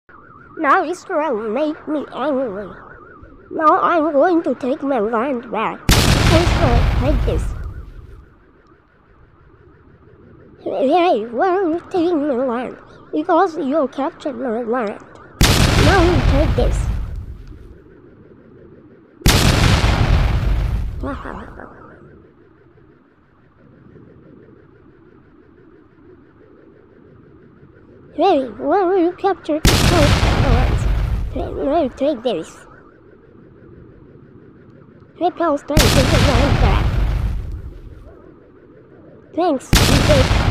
Now Israel made me angry. Now I'm going to take my land back. Israel, take this. Hey, why are you taking my land? Because you captured my land. Now you take this. Hey, why are you captured my land? Now you take this. Hey, Palestine, take your land back. Thanks, you did.